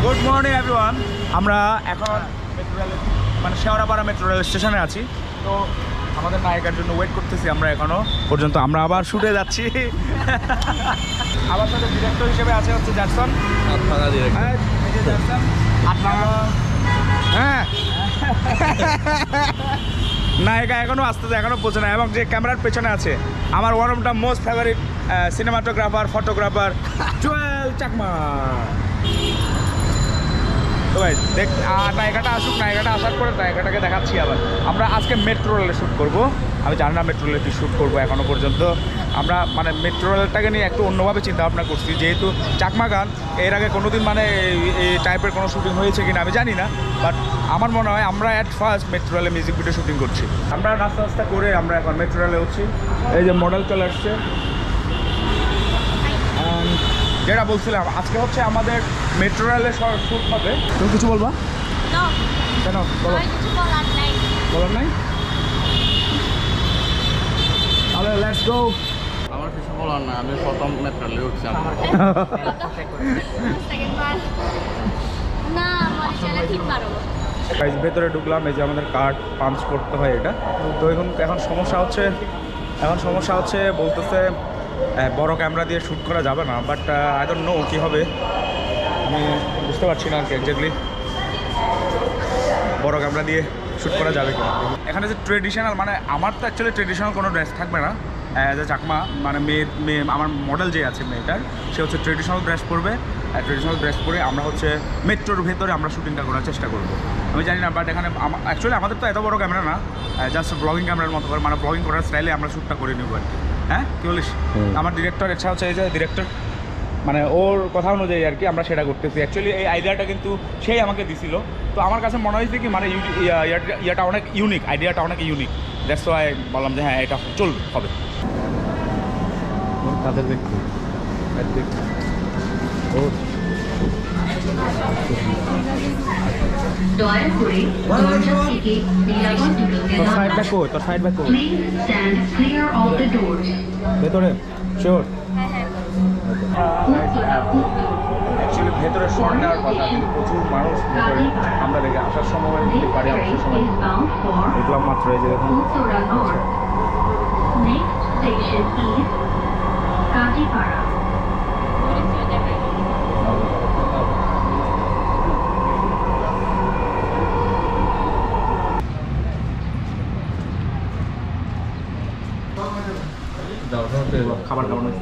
Good morning everyone. আমরা এখন metro rail মানে শেওড়াপাড়া মেট্রো রেল স্টেশনে আছি। তো আমাদের নায়িকার জন্য ওয়েট করতেছি আমরা এখনো পর্যন্ত। আমরা আবার শুটে যাচ্ছি। আমার সাথে ডিরেক্টর হিসেবে আছে হচ্ছে জ্যাকসন। হ্যাঁ, নায়িকা এখনো আসতেছে, এখনো পৌঁছে না। এবং যে ক্যামেরার পেছনে আছে আমার one of the most favourite cinematographer, photographer Chakma. তো ভাই দেখ, নায়িকাটা আসুক, নায়িকাটা আসার পরে নায়িকাটাকে দেখাচ্ছি। আবার আমরা আজকে মেট্রো রেলে শ্যুট করবো। আমি জানি না মেট্রো রেলে কি শ্যুট করবো এখনও পর্যন্ত। আমরা মানে মেট্রো রেলটাকে নিয়ে একটু অন্যভাবে চিন্তা ভাবনা করছি, যেহেতু চাকমা গান এর আগে কোনোদিন মানে এই টাইপের কোনো শ্যুটিং হয়েছে কিনা আমি জানি না, বাট আমার মনে হয় আমরা অ্যাট ফার্স্ট মেট্রো রেলে মিউজিক ভিডিও শ্যুটিং করছি। আমরা নাস্তা নাস্তা করে আমরা এখন মেট্রো রেলে উঠছি। এই যে মডেল চলে আসছে। যেটা বলছিলাম, আজকে হচ্ছে আমাদের মেট্রো রেলে শ্যুট হবে। তুমি কিছু বলবা? কেন বলো? বলার নাই? তাহলে লেটস গো। আমার কিছু বলার না, আমি প্রথম মেট্রো রেলে উঠছি। ভেতরে ঢুকলাম। এই যে আমাদের কার্ড পাঞ্চ করতে হয় এটা। তো এখন সমস্যা হচ্ছে বলতেছে বড় ক্যামেরা দিয়ে শ্যুট করা যাবে না, বাট আই ডোন্ট নো কী হবে, আমি বুঝতে পারছি না আর কি এক্স্যাক্টলি বড় ক্যামেরা দিয়ে শ্যুট করা যাবে কিনা। এখানে যে ট্রেডিশনাল, মানে আমার তো অ্যাকচুয়ালি ট্রেডিশনাল কোনো ড্রেস থাকবে না। যে চাকমা মানে মেয়ে আমার মডেল যে আছে মেয়েটার, সে হচ্ছে ট্রেডিশনাল ড্রেস পরবে। ট্রেডিশনাল ড্রেস পরে আমরা হচ্ছে মেট্রোর ভেতরে আমরা শ্যুটিংটা করার চেষ্টা করবো। আমি জানি না, বাট এখানে অ্যাকচুয়ালি আমাদের তো এত বড় ক্যামেরা না, জাস্ট ব্লগিং ক্যামেরার মতো করে, মানে ব্লগিং করার স্টাইলে আমরা শ্যুটটা করে নেবো আর কি। হ্যাঁ, কী বলিস? আমার ডিরেক্টর ইচ্ছা হচ্ছে, এই যে ডিরেক্টর মানে ওর কথা অনুযায়ী আর কি আমরা সেটা করতেছি। অ্যাকচুয়ালি এই আইডিয়াটা কিন্তু সেই আমাকে দিছিল। তো আমার কাছে মনে হয়েছে কি মানে ইয়াটা অনেক ইউনিক, আইডিয়াটা অনেক ইউনিক। দ্যাটস ওয়াই বললাম যে হ্যাঁ এটা চলবে, হবে। তাদের দেখতে ভেতরে শিওর। অ্যাকচুয়ালি ভেতরে শর্ট নেওয়ার কথা, কিন্তু প্রচুর মানুষ ভেতরে। আমরা দেখে আসার সময় বাড়ি আসার সময় দেখলাম মাত্র, এই যে দেখুন খাবার কেমন হয়েছে?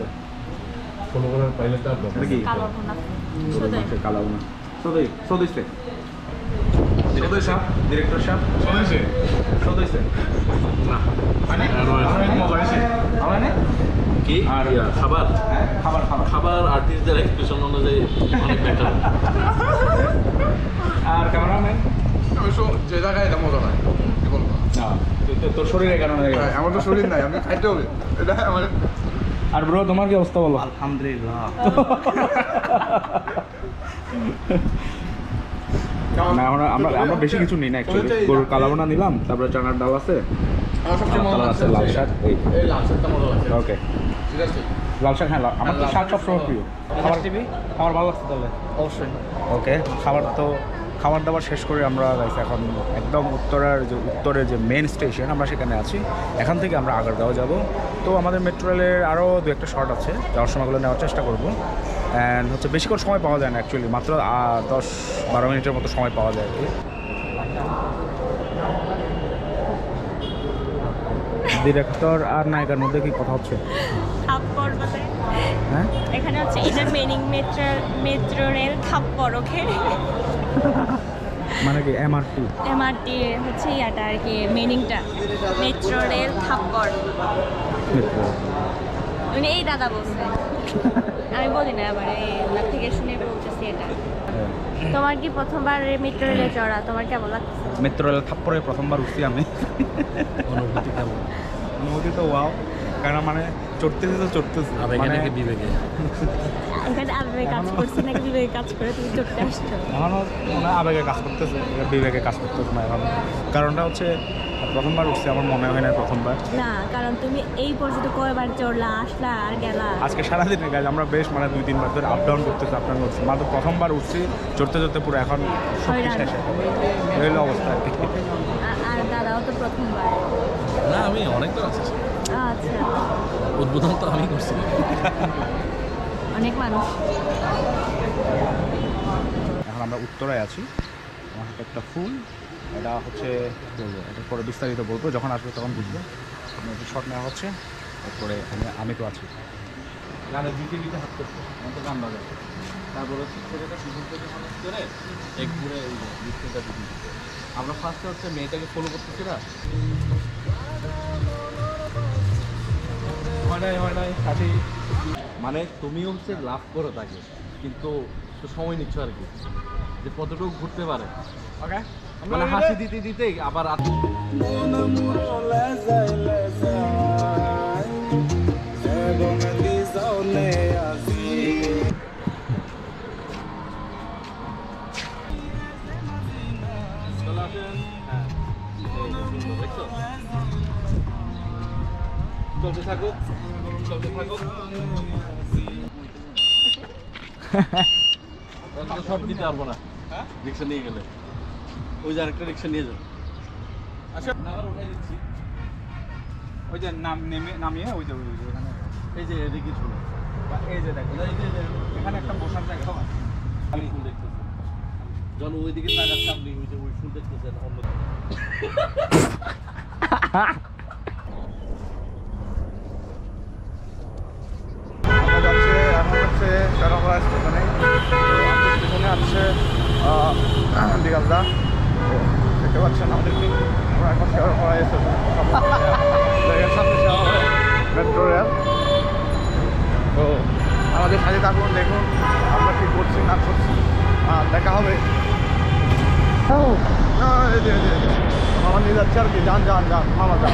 ডিরেক্টর সাহেব কি আর খাবার খাবার আর্টিস্টদের এক্সপ্রেশন অনুযায়ী অনেক বেটার। আর ক্যামেরাম্যান যে জায়গায় এটা মজা হয় কি বলবো। তোর শরীরে কেন? আমার তো শরীর নাই, আমি খাইতে হবে এটা আমার। আর ব্রো তোমার কি অবস্থা বলো? আলহামদুলিল্লাহ। না আমরা বেশি কিছু নিই না অ্যাকচুয়ালি। গরুর কালাবোনা নিলাম, তারপরে চানার ডাল আছে, লাল শাক। এই লাল শাকটা মজা লাগছে। ওকে, ঠিক আছে, লাল শাক। হ্যাঁ, আমার তো শাক সবসময় প্রিয়। খাবার ভালো লাগছে তাহলে? অবশ্যই। ওকে, খাবার দাবার শেষ করে আমরা এখন একদম উত্তরের যে মেন স্টেশন আমরা সেখানে আছি। এখান থেকে আমরা আগারগাঁও যাব। তো আমাদের মেট্রো রেলের আরও দু একটা শর্ট আছে, যাওয়ার সময়গুলো নেওয়ার চেষ্টা করবো। অ্যান্ড হচ্ছে বেশিক্ষণ সময় পাওয়া যায় না অ্যাকচুয়ালি, মাত্র 10-12 মিনিটের মতো সময় পাওয়া যায় আর কি। ডিরেক্টর আর নায়িকার মধ্যে কি কথা হচ্ছে? হ্যাঁ, এখানে হচ্ছে এটার মিনিং মেট্রো রেল থাপ্পড়। ওকে, মানে কি এমআরটি হচ্ছে ইয়াটা আর কি, মিনিংটা মেট্রো রেল থাপ্পড়। মানে এই দাদা বলছে, আমি বলি না, আবার ওনার থেকে শুনে বলতেছি এটা। তোমার কি প্রথমবার মেট্রো রেলে চড়া? তোমার কেমন লাগছে? মেট্রো রেল থাপ্পড়ে প্রথমবার উঠছি আমি। অনুভূতি তো ওয়াও, কারণ মানে চড়তেছি তো চড়তেছি আবেগে নাকি বিবেকে? এখানে আবেগে কাজ করছে নাকি বিবেকে কাজ করে তুমি চড়তে আসছো? এখনও মনে হয় আবেগে কাজ করতেছে, বিবেকে কাজ করতেছে না এখন। কারণটা হচ্ছে প্রথমবার উঠছে, আমার মনে হয় না প্রথমবার। না, কারণ তুমি এই পর্যন্ত কয়বার চড়লা, আসলা আর গেলা। আজকে সারাদিনে গাইজ আমরা বেশ মানে 2-3 বার ধরে আপ ডাউন করতেছি, আপ ডাউন করছি। মাত্র প্রথমবার উঠছি, চড়তে চড়তে পুরো এখন শক্তি শেষ এই হলো অবস্থা আর কি। আর দাদাও তো প্রথমবার। না, আমি অনেকবার আছি। আচ্ছা, উদ্বোধন তো আমি করছি। অনেক মানুষ। এখন আমরা উত্তরায় আছি, আমার হাতে একটা ফুল, এটা হচ্ছে বলবো, এটা পরে বিস্তারিত বলবো, যখন আসবে তখন বুঝবো। একটু শর্ট নেওয়া হচ্ছে, তারপরে আমি তো আছি গানে দিতে দিতে হাত করছে, আমার তো গান বাজাচ্ছে। তারপরে হচ্ছে ছেলেটা সুযোগ থেকে মানুষ করে এক ঘুরে এই ডিসপ্লেটা দিতে। আমরা ফার্স্টে হচ্ছে মেয়েটাকে ফলো করতেছি না, হয় নাই সাথী। মানে তুমি হচ্ছে লাভ করো তাকে, কিন্তু একটু সময় নিচ্ছ আর কি, যে কতটুকু ঘুরতে পারে। ওকে, মানে হাসি দিতে দিতে আবার চলতে থাকুক, চলতে থাকুক। সব দিতে পারবো না, রিক্সা নিয়ে গেলে ওই যে আরেকটা রিক্সা নিয়ে যাবো। আচ্ছা, উঠাই দিচ্ছি। ওই যে নামিয়ে ওই যে ওখানে এই যে এদিকে শুনে, এই যে দেখো এখানে একটা বসার জায়গা আমি ফুল দেখতেছি, যখন ওইদিকে তাকাচ্ছে আপনি ওই যে ওই ফুল দেখতেছেন অন্য। আমরা যাচ্ছে এখন হচ্ছে চারাপাড়া স্টেশনে, স্টেশনে আসছে বিকাশদা, দেখতে পাচ্ছেন আমাদেরকে। আমরা এখন চারাপাড়া স্টেশন সামনে মেট্রো রেল। তো আমাদের সাথে থাকুন, দেখুন আমরা কি করছি না করছি, দেখা হবে। মামা নিয়ে যাচ্ছে আর কি, যান যান যান মামা যান।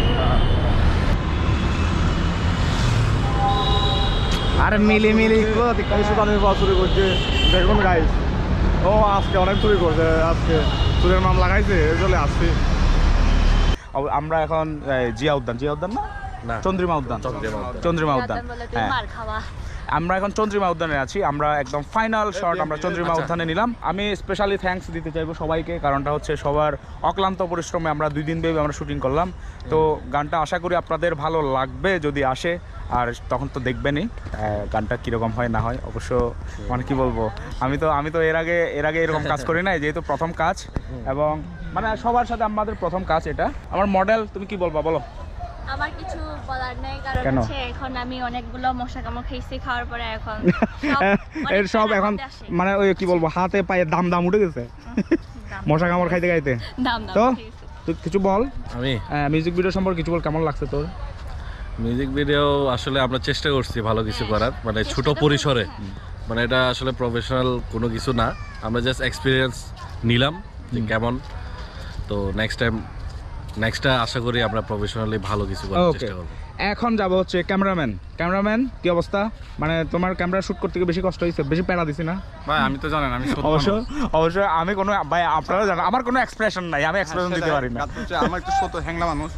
আরে মিলি মিলি চুরি করছে, দেখুন গাইস। ও আজকে অনেক চুরি করছে, আজকে চুরের নাম লাগাইছে, চলে আসছি। আমরা এখন জিয়া উদ্যান না চন্দ্রিমা উদ্যান, চন্দ্রিমা উদ্যান। হ্যাঁ, আমরা এখন চন্দ্রিমা উদ্যানে আছি। আমরা একদম ফাইনাল শট আমরা চন্দ্রিমা উদ্যানে নিলাম। আমি স্পেশালি থ্যাঙ্কস দিতে চাইবো সবাইকে, কারণটা হচ্ছে সবার অক্লান্ত পরিশ্রমে আমরা 2 দিন ব্যাপী আমরা শুটিং করলাম। তো গানটা আশা করি আপনাদের ভালো লাগবে যদি আসে, আর তখন তো দেখবেনই গানটা কীরকম হয় না হয়। অবশ্য মানে কি বলবো, আমি তো এর আগে এরকম কাজ করি নাই, যেহেতু প্রথম কাজ, এবং মানে সবার সাথে আমাদের প্রথম কাজ এটা। আমার মডেল, তুমি কি বলবা বলো? আমার কিছু বলার নেই, কারণ হচ্ছে এখন আমি অনেকগুলো মশা কামড় খেয়েছি, খাওয়ার পরে এখন এর সব এখন মানে ওই কি বলবো, হাতে পায়ে দাম উঠে গেছে মশা কামড় খাইতে খাইতে। তো তুই কিছু বল, আমি মিউজিক ভিডিও সম্পর্কে কিছু বল, কেমন লাগছে তোর? মিউজিক ভিডিও আসলে আমরা চেষ্টা করছি ভালো কিছু করার, মানে ছোট পরিসরে, মানে এটা আসলে প্রফেশনাল কোনো কিছু না, আমরা জাস্ট এক্সপিরিয়েন্স নিলাম যে কেমন। তো নেক্সটটা আশা করি আমরা প্রফেশনালি ভালো কিছু করার চেষ্টা করব। এখন যাব হচ্ছে ক্যামেরাম্যান কি অবস্থা? মানে তোমার ক্যামেরা শুট করতে বেশি কষ্ট হয়েছে, বেশি প্যারা দিছি না ভাই? আমি তো জানেন আমি অবশ্যই আমি কোনো ভাই, আপনারা জানেন আমার কোনো এক্সপ্রেশন নাই, আমি এক্সপ্রেশন দিতে পারি না। আমার একটু ছোট হ্যাংলা মানুষ,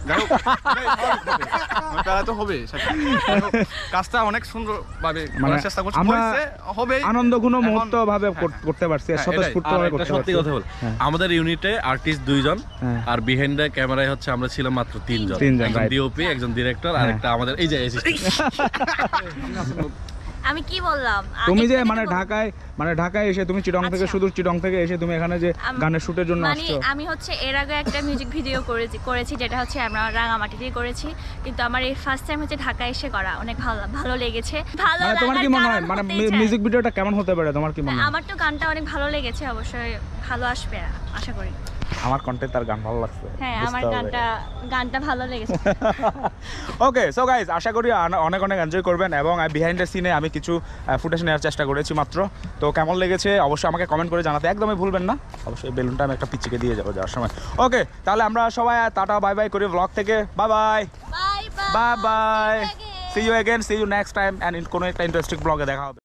প্যারা তো হবে। কাজটা অনেক সুন্দর ভাবে চেষ্টা করছি, হবে আনন্দঘন মুহূর্ত ভাবে করতে পারছি, স্বতঃস্ফূর্তভাবে করতে পারছি। সত্যি কথা বল, আমাদের ইউনিটে আর্টিস্ট 2 জন, আর বিহাইন্ড দ্য ক্যামেরায় হচ্ছে আমরা ছিলাম মাত্র 3 জন, একজন ডিওপি, একজন ডিরেক্টর, আর একটা আমাদের এই যে আমি কি বললাম, তুমি যে মানে ঢাকায় এসে তুমি চিটং থেকে, শুধু চিটং থেকে এসে তুমি এখানে যে গানের শুটের জন্য আসছো। আমি হচ্ছে এর আগে একটা মিউজিক ভিডিও করেছি যেটা হচ্ছে আমরা রাঙামাটিতে করেছি, কিন্তু আমার এই ফার্স্ট টাইম হচ্ছে ঢাকা এসে করা, অনেক ভালো লেগেছে। ভালো মানে তোমার কি মনে হয় মানে মিউজিক ভিডিওটা কেমন হতে পারে, তোমার কি মনে হয়? আমার তো গানটা অনেক ভালো লেগেছে, অবশ্যই ভালো আসবে আশা করি। আমার কন্টেন্ট তার গান ভালো লাগছে, হ্যাঁ আমার গানটা ভালো লেগেছে। ওকে, সো গাইজ আশা করি অনেক এনজয় করবেন, এবং বিহাইন্ড দ্য সিনে আমি কিছু ফুটেজ নেওয়ার চেষ্টা করেছি মাত্র। তো কেমন লেগেছে অবশ্যই আমাকে কমেন্ট করে জানাতে একদমই ভুলবেন না। অবশ্যই বেলুনটা আমি একটা পিচিকে দিয়ে যাবো যাওয়ার সময়। ওকে, তাহলে আমরা সবাই টাটা বাই বাই করি ব্লগ থেকে। Bye bye bye bye. See you again, see you next time, and কোনো একটা ইন্টারেস্টিং ব্লগে দেখা হবে।